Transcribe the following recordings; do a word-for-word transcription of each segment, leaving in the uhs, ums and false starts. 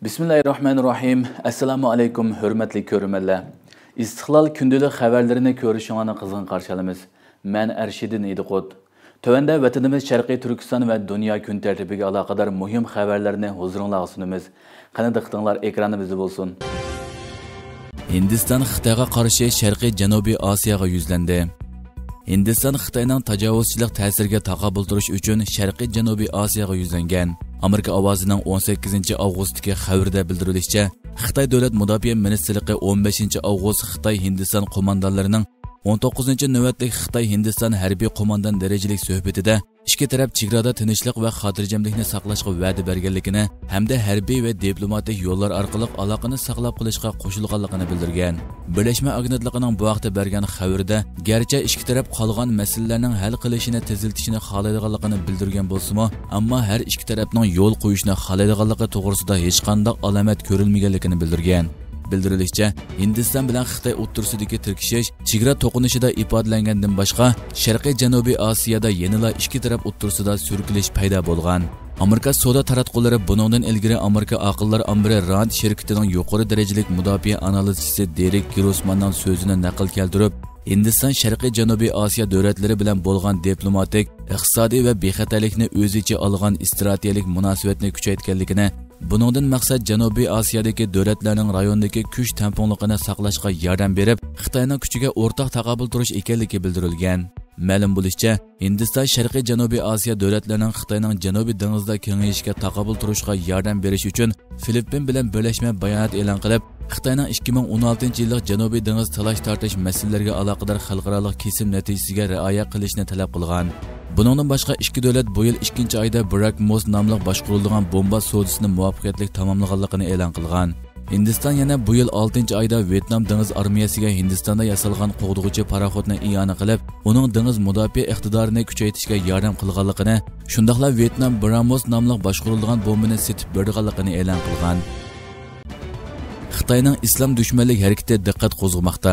Bismillahirrahmanirrahim. Assalamu alaykum, hurmatli ko'rmanlar. İstiqlal kundalik xabarlarini ko'rishinglarni qizg'in qarshi olamiz. Men Arshidin Ediqot. Tövəndə vətənimiz Şərqi Türkistan və dünya gün tərtibiga aloqador muhim xabarlarni huzuringizga sunamiz. Qani diqqətinglar ekranimizda bo'lsin. Hindiston Xitoyga qarshi Sharqiy Janubiy Osiyoga yuzlandi. Hindiston Xitoyning tajovuzchilik ta'siriga taqobil turish uchun Sharqiy Janubiy Osiyoga yuzlangan. Amerika ovozining o'n sakkizinchi avgustdagi xabarda bildirilishicha, Xitoy davlat mudofaa ministrligi o'n beshinchi avgust Xitoy Hindiston qo'mondonlarining o'n to'qqizinchi navbatlik Xitoy Hindiston harbiy qo'mondon darajalik suhbatida ikki taraf chegarada tinchlik va xotirjamlikni saqlashga va'da berganligini hamda harbiy va diplomatik yo'llar orqali aloqani saqlab qolishga qo'shilganligini bildirgan. Birlashma agentligining bu vaqtda bergan xabarida garchi ikki taraf qolgan masalalarning hal qilishini teziltishini xohlaydiganligini bildirgan bo'lsa-mu, ammo har ikki tarafning yo'l qo'yishni xohlaydiganligi to'g'risida hech qanday alomat ko'rilmaganligini bildirgan. Bildirilishicha, Hindiston bilan Xitoy o'rtasidagi tirkishish chegara to'qinishida ifodalangandan boshqa, Sharqiy Janubiy Osiyoda yanada ikki taraf o'rtasida surkilish paydo bo'lgan. Amerika savdo taratqullari buningdan ilgari Amerika aqllar ambiri Rand shirkatining yuqori darajalik mudofaa analizchisi Derek Grossmanning so'zini naql keltirib, Hindiston Sharqiy Janubiy Osiyo davlatlari bilan bo'lgan diplomatik, iqtisodiy va bexatarlikni o'z ichiga olgan strategik munosabatni kuchaytirganligini, buningdan maqsad Janubiy Osiyodagi davlatlarning rayondagi kuch tamponligini saqlashga yordam berib, Xitoyning kuchiga o'rtaq taqobil turish ekanligi bildirilgan. Ma'lum bo'lishicha, Hindiston Sharqiy Janubiy Osiyo davlatlarining Xitoyning Janubiy dengizida kengayishga taqobil turishga yordam berish uchun Filippin bilan birlashma bayonot e'lon qilib, Xitoyning ikki ming o'n oltinchi yillik Janubiy dengiz talash tortish masalalariga aloqador xalqaro kesim natijasiga rioya qilishni talab qilgan. Buningdan boshqa ikki davlat bu yil ikkinchi oyda BRACMOS nomli boshqarilgan bomba savdosini muvaffaqiyatli tamomlaganligini e'lon qilgan. Hindiston yana bu yil oltinchi oyda Vyetnam dengiz armiyasiga Hindistonda yasalgan qo'g'dug'uchi paraxodni iyona qilib, uning dengiz mudofaa iqtidorini kuchaytirishga yordam qilganligini, shundaqla Vyetnam BRACMOS nomli boshqarilgan bombani setib berganligini e'lon qilgan. Xitoyning islom dushmanlik harakati diqqat qo'zg'amoqda.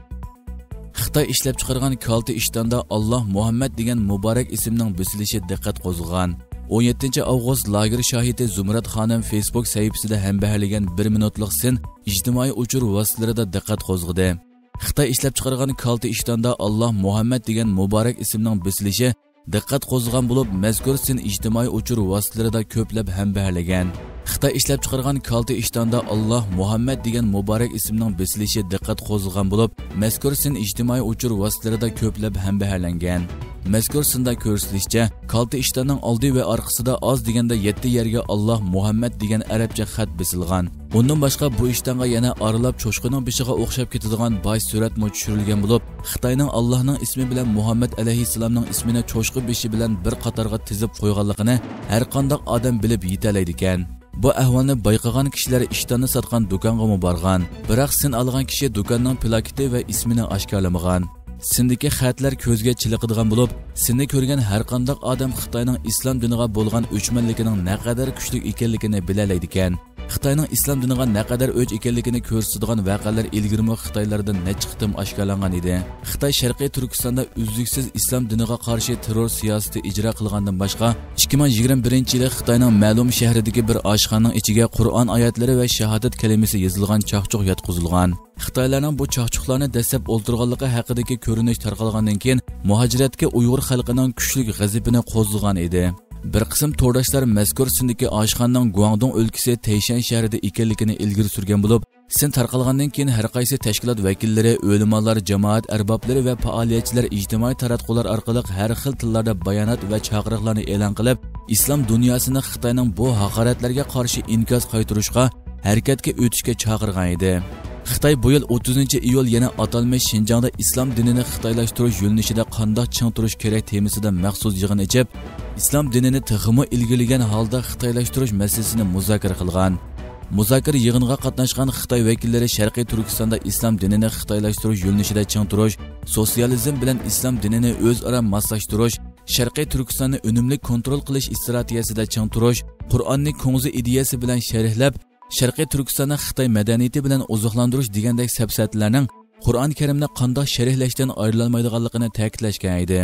Xitoy ishlab chiqargan kalti ishtonda Alloh Muhammad degan muborak ismning bosilishi diqqat qo'zg'agan. o'n yettinchi avgust lager shohidi Zumrat xonim Facebook sahifasida hambaharlagan bir minutlik sin ijtimoiy uchur vositalarida diqqat qo'zg'adi. Xitoy ishlab chiqargan kalti ishtonda Alloh Muhammad degan muborak ismning bosilishi diqqat qo'zg'agan bo'lib, mazkur sin ijtimoiy uchur vositalarida ko'plab hambaharlagan. Xitoy ishlab chiqargan kalti ishtonda Alloh Muhammad degan muborak ismning bosilishi diqqat qo'zg'agan bo'lib, mazkur sin ijtimoiy uchur vositalarida ko'plab hambaharlangan. Mazkur sinda ko'rsatilishicha, kalti ishtonning oldi va orqasida oz deganda yetti yerga Alloh Muhammad degan arabcha xat bisilgan. Undan boshqa bu ishtonga yana aralab cho'shqining bishiga o'xshab ketadigan boy surat mo tushirilgan bo'lib, Xitoyning Allohning ismi bilan Muhammad alayhissalomning ismini cho'shqi bishi bilan bir qatorga tizib qo'yganligini har qanday odam bilib yetalaydi ekan. Bu ahvolni bayqagan kishilar ishtonni sotgan do'konga borgan, biroq sin olgan kishi do'konning plakati va ismini oshkorlamagan. Sindagi xatlar ko'zga chiliqadigan bo'lib, sinni ko'rgan har qanday odam Xitoyning islom diniga bo'lgan o'chmanligining naqadar kuchli ekanligini bilalaydi ekan. Xitoyning islom diniga naqadar o'ch ekanligini ko'rsatadigan voqealar ilgirmo Xitoylardan necha qitim oshkorlangan edi. Xitoy Sharqiy Turkistonda uzluksiz islom diniga qarshi terror siyosati ijro qilgandan boshqa, ikki ming yigirma birinchi yili Xitoyning ma'lum shahridagi bir oshxonaning ichiga Qur'on oyatlari va shahodat kalimasi yozilgan chaqchuq yotqizilgan. Xitoylarning bu chaqchuqlarni dastlab o'ltirganligi haqidagi ko'rinish tarqalgandan keyin muhojiratga Uyg'ur xalqining kuchli g'azabini qo'zg'agan edi. Bir qism to'rdoshlar mazkur sindagi oshxonaning Guangdong o'lkasi Tayshan shahrida ekanligini ilgari surgan bo'lib, sin tarqalgandan keyin har qaysi tashkilot vakillari, o'limalar, jamoat arboblari va faoliyatchilar ijtimoiy taratqular orqali har xil tillarda bayonot va chaqiriqlarni e'lon qilib, islom dunyosini Xitoyning bu haqoratlarga qarshi inkos qaytarishga, harakatga o'tishga chaqirgan edi. Xitoy bu yil o'ttizinchi iyul yana atalmish Xinjiangda islom dinini xitoylashtirish yo'nalishida qanday ching turish kerak temasida maxsus yig'in ichib, islom dinini tiximi ilgiligan holda xitoylashtirish masalasini muzokara qilgan. Muzokara yig'iniga qatnashgan Xitoy vakillari Sharqiy Turkistonda islom dinini xitoylashtirish yo'nalishida ching turish, sotsializm bilan islom dinini o'zaro moslashtirish, Sharqiy Turkistonni unumli kontrol qilish strategiyasida ching turish, Qur'onni ko'ngzi ideyasi bilan sharhlab, Sharqiy Turkistonni Xitoy madaniyati bilan oziqlantirish degandek sabsatlarning Qur'on Karimni qanday sharhlashdan ayrilmaydiganligini ta'kidlashgan edi.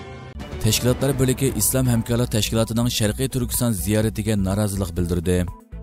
Tashkilotlar bo'lagi Islom hamkorlik tashkilotining Sharqiy Turkiston ziyoratiga norozilik bildirdi.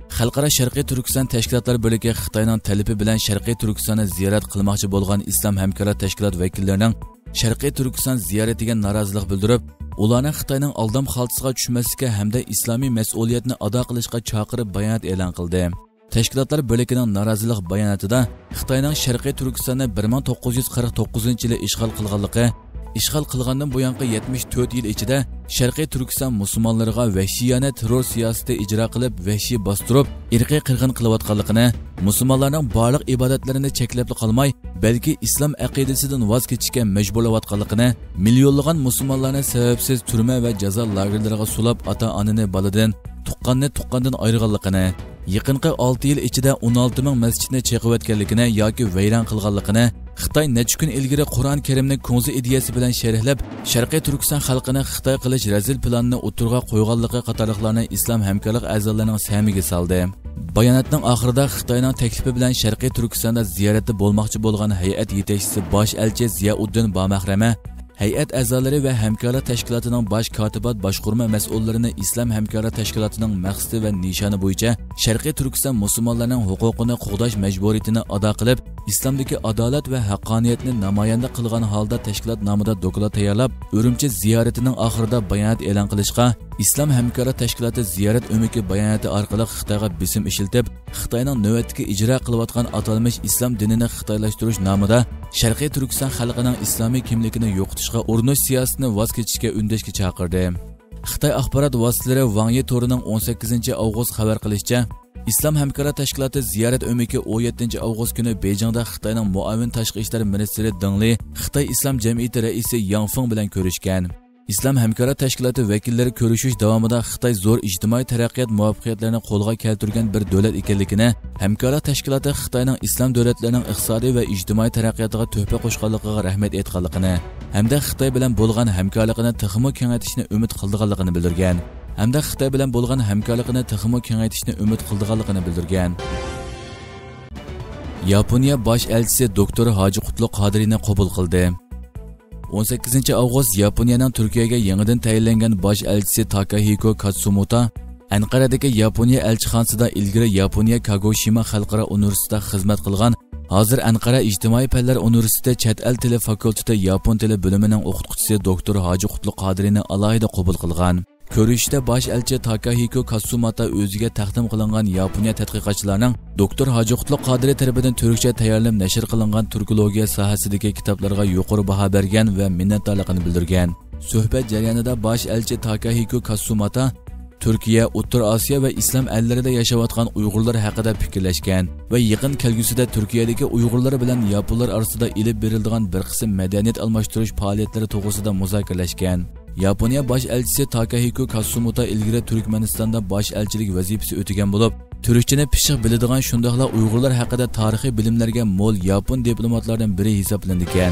Xalqaro Sharqiy Turkiston tashkilotlar bo'lagi Xitoyning talabi bilan Sharqiy Turkistonni ziyorat qilmoqchi bo'lgan Islom hamkorlar tashkilot vakillarining Sharqiy Turkiston ziyoratiga norozilik bildirib, ularni Xitoyning aldam xaltasiga tushmaslikka hamda islomiy mas'uliyatni ado qilishga chaqirib bayonot e'lon qildi. Tashkilotlar bo'lagining norozilik bayonotida Xitoyning Sharqiy Turkistonni bir ming to'qqiz yuz qirq to'qqizinchi yili ishg'ol qilganligi, ishg'ol qilgandan buyangi yetmish to'rt yil ichida Sharqiy Turkiston musulmonlariga vahshiyona terror siyosati ijro qilib, vahshiy bostirib, irqiy qirg'in qilayotganligini, musulmonlarning barliq ibodatlarini cheklab qolmay, balki islom aqidasidan voz kechishga majburlayotganligini, millionlagan musulmonlarni sababsiz turma va jazo lagerlariga sulab ota-onani boladan, tuqqanni tuqqandan ayirganligini, yaqinqi olti yil ichida o'n olti ming masjidni cheqiyotganligini yoki vayron qilganligini, Xitoy necha kun ilgari Qur'on Karimni ko'ngzi ideyasi bilan sharhlab, Sharqiy Turkiston xalqini Xitoy qilish razil planini o'tirg'a qo'yganligi qatorliqlarni islom hamkorlik a'zolarining samiga soldi. Bayonotning oxirida Xitoyning taklifi bilan Sharqiy Turkistonda ziyoratda bo'lmoqchi bo'lgan hay'at yetakchisi bosh elchi Ziyauddin Bamahrama, hay'at a'zolari va hamkorlar tashkilotining bosh kotibat boshqarma mas'ullarini islom hamkorlar tashkilotining maqsadi va nishoni bo'yicha Sharqiy Turkiston musulmonlarining huquqini qo'g'dash majburiyatini ado qilib, islomdagi adolat va haqqoniyatni namoyanda qilgan holda tashkilot nomida doklad tayyorlab, Urumchi ziyoratining oxirida bayonot e'lon qilishga, islom hamkorlar tashkiloti ziyorat o'miki bayonoti orqali Xitoyga bisim ishiltib, Xitoyning navbatdagi ijro qilayotgan atalmish islom dinini xitoylashtirish nomida Sharqiy Turkiston xalqining islomiy kimligini yo'qotishga urinish siyosatini voz kechishga undashga chaqirdi. Xitoy axborot vositalari Wang Yi to'rining o'n sakkizinchi avgust xabar qilishicha, Islom hamkorlar tashkiloti ziyorat o'miki o'n yettinchi avgust kuni Beyjingda Xitoyning muavin tashqi ishlar ministri Deng Li, Xitoy Islom jamiyati raisi Yang Feng bilan ko'rishgan. Islom hamkorlar tashkiloti vakillari ko'rishish davomida Xitoy zo'r ijtimoiy taraqqiyot muvaffaqiyatlarini qo'lga keltirgan bir davlat ekanligini, hamkorlar tashkiloti Xitoyning islom davlatlarining iqtisodiy va ijtimoiy taraqqiyotiga tuhfa qo'shganligiga rahmat aytganligini, hamda Xitoy bilan bo'lgan hamkorligini texmo kengaytirishni umid qilganligini bildirgan. hamda Xitoy bilan bo'lgan hamkorligini texmo kengaytirishni umid qilganligini bildirgan. Yaponiya bosh elchisi doktor Hoji Qutlug' Qodiriyni qabul qildi. o'n sakkizinchi avgust Yaponiyaning Turkiyaga yangidan tayinlangan bosh elchisi Takahiko Katsumoto Anqaradagi Yaponiya elchixonasida ilgari Yaponiya Kagoshima xalqaro universitetida xizmat qilgan, hozir Anqara ijtimoiy fanlar universiteti chet el tili fakulteti yapon tili bo'limining o'qituvchisi doktor Hoji Qutlug' Qodiriyni alohida qabul qilgan. Ko'rishda bosh elchi Takahiko Katsumoto o'ziga taqdim qilingan Yaponiya tadqiqotchilarining doktor Hoji Qutlug' Qodiriy tarafidan turkcha tayyorlanib nashr qilingan turkologiya sohasidagi kitoblarga yuqori baho bergan va minnatdorligini bildirgan. Suhbat jarayonida bosh elchi Takahiko Katsumoto Turkiya, O'rta Osiyo va islom ellarida yashayotgan Uyg'urlar haqida fikrlashgan va yaqin kelgusida Turkiyadagi Uyg'urlar bilan yaponlar orasida ilib beriladigan bir qism madaniyat almashtirish faoliyatlari to'g'risida muzokaralashgan. Yaponiya bosh elchisi Takahiko Katsumoto ilgari Turkmanistonda bosh elchilik vazifasi o'tagan bo'lib, turkchani pishiq biladigan shundaqla Uyg'urlar haqida tarixiy bilimlarga mo'l yapon diplomatlardan biri hisoblanadigan.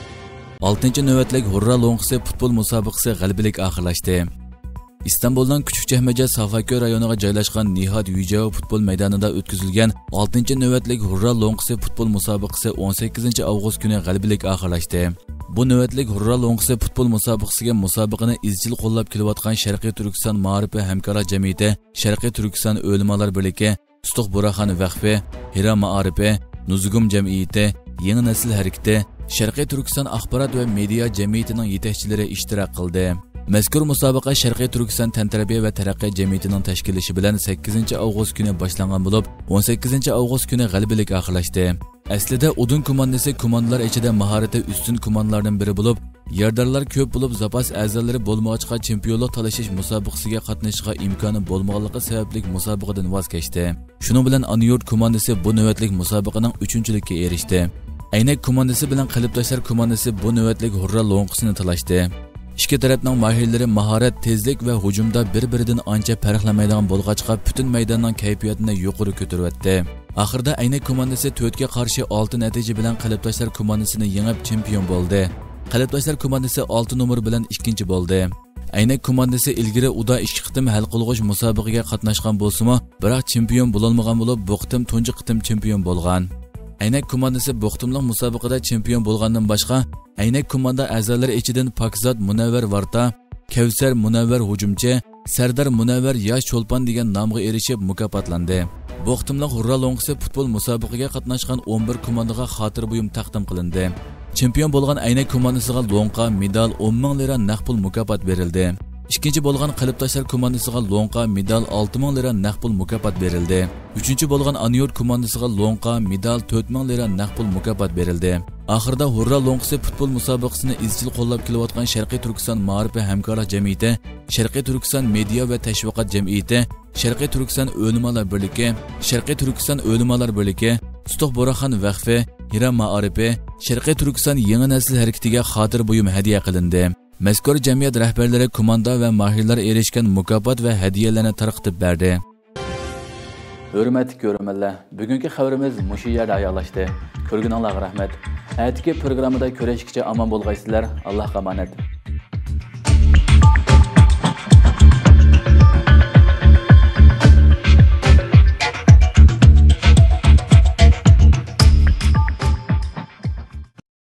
oltinchi navbatlik Hurra Lo'ng'isi futbol musobaqasi g'alabalik oxirlashdi. İstanbuldan Küçükçehmece Safaköy rayoniga joylashgan Nihat Yüceva futbol maydonida o'tkazilgan oltinchi navbatlik Hurra Lo'ng'isi futbol musobaqasi o'n sakkizinchi avgust kuni g'alabalik oxirlashdi. Bu navbatlik Hurra Lo'ng'isi futbol musobaqasiga musobaqani izchil qo'llab kelayotgan Sharqiy Turkiston Ma'rif va hamkorlar jamiyati, Sharqiy Turkiston o'limalar birligi, Ustuq Buraxon vaqfi, Hira Ma'arifi, Nuzugum jamiyati, Yangi nasl harakati, Sharqiy Turkiston axborot va media jamiyatining yetakchilari ishtirok qildi. Mazkur musobaqa Sharqiy Turkiston Tantarbiya va taraqqiyot jamiyatining tashkillashi bilan sakkizinchi avgust kuni boshlangan bo'lib, o'n sakkizinchi avgust kuni g'alabalik oxirlashdi. Aslida Udun komandasi komandalar ichida mahorati ustun komandalardan biri bo'lib, yardorlar ko'p bo'lib zapas a'zolari bo'lmoqchiga chempionlik talashish musobaqasiga qatnashishga imkoni bo'lmaganligi sababli musobaqadan voz kechdi. Shuning bilan Aniyurt komandasi bu navbatlik musobaqaning uchinchilikka erishdi. Aynak komandasi bilan Qalbdoshlar komandasi bu navbatlik Hurra Lo'ng'isini talashdi. İki tarafning mahirlari mahorat, tezlik va hujumda bir-biridan ancha farqlanmaydigan bo'lg'achqa butun maydonning kayfiyatini yuqori ko'taryapti. Oxirida Aynak komandasi to'rtga qarshi olti natija bilan Qalbdoshlar komandasini yengib chempion bo'ldi. Qalbdoshlar komandasi olti nomer bilan ikkinchi bo'ldi. Aynak komandasi ilgari uda ikki qitim hal qilg'uch musobaqaga qatnashgan bo'lsa-mu, biroq chempion bo'lolmagan bo'lib, bu qitim tunji qitim chempion bo'lgan. Aynak komandasi bu qitimlik musobaqada chempion bo'lgandan boshqa Aynak komanda a'zolari ichidan Pakzod Munavvar Varta, Kavsar Munavvar hujumchi, Sardar Munavvar yosh cho'lpon degan nomga erishib mukofotlandi. Bu qitimliq Hurra Lo'ngqisi futbol musobaqasiga qatnashgan o'n bir komandaga xotir buyum taqdim qilindi. Chempion bo'lgan Aynak komandasiga Lo'nqa, medal, o'n ming lira naqd pul mukofot berildi. Ikkinchi bo'lgan Qalbtoshlar komandasiga Lo'nqa, medal, olti ming lira naqd pul mukofot berildi. Uchinchi bo'lgan Anyor komandasiga Lo'nqa, medal, to'rt ming lira naqd pul mukofot berildi. Oxirida Hurra Lo'ngqisi futbol musobaqasini izchil qo'llab kelayotgan Sharqiy Turkiston Ma'rifat hamkorlik jamiyati, Sharqiy Turkiston media va tashviqot jamiyati, Sharqiy Turkiston o'limalar birligi, Sharqiy Turkiston o'limalar birligi, Ustoq Bo'raxon vaqfi, Hira Ma'arifi, Sharqiy Turkiston yangi nasl harakatiga xotir buyum hadya qilindi. Mazkur jamiyat rahbarlari komanda va mahirlar erishgan mukofot va hadiyalarni tarqatib berdi. Hurmatli ko'ruvchilar, bugungi xabarimiz mushu yerda oyoqlashdi. Ko'rganingizga rahmat. Atigi programmada ko'rishguncha omon bo'lgaysizlar. Allohga omonat.